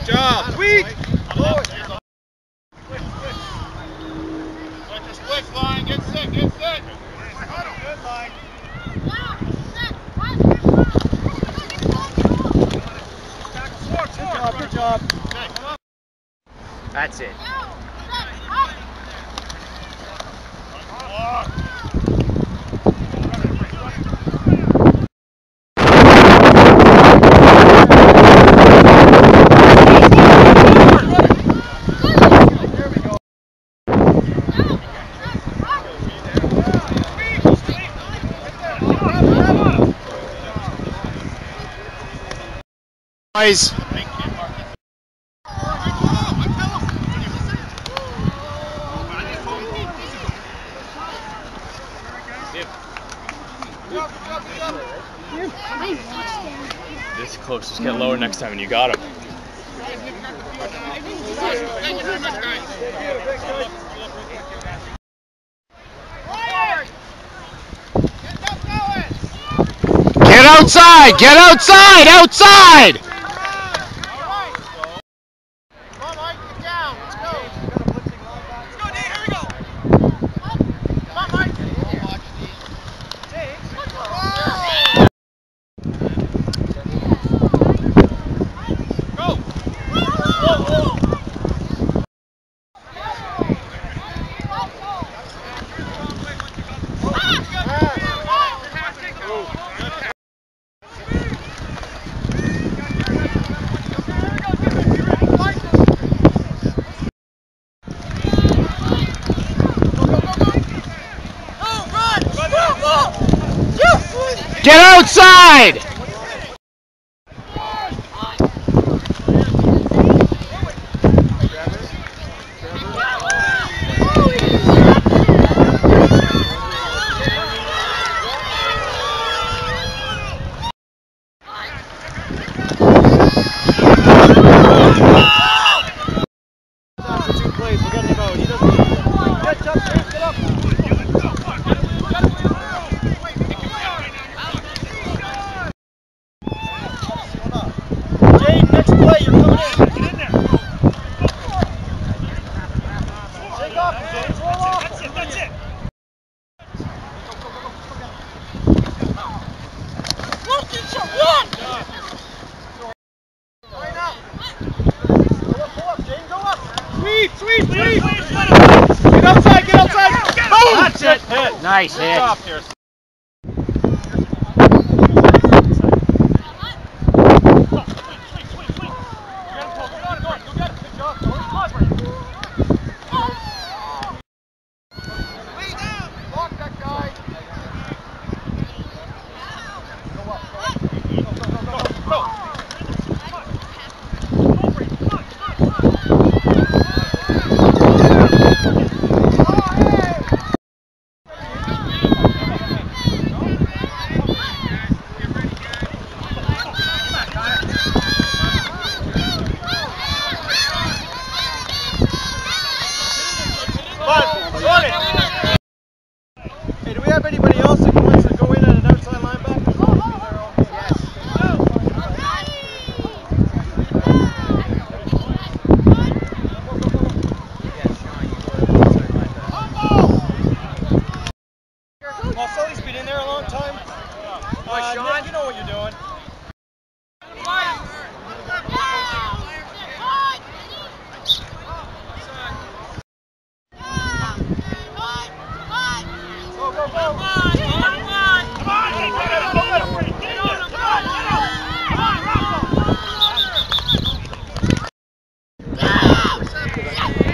job. Sweet. Split line, get set, get set. Good line. Good job. That's it. Guys. This close. Just get lower next time and you got him. Thank you very much, guys. Get outside! Get outside! Outside! Get outside! Sweet! Get outside! Get outside! Boom! That's it! Hit. Nice hit. Hey, do we have anybody else that wants to go in at an outside linebacker? Well, Sully's been in there a long time. Nick, you know what you're doing. Come on!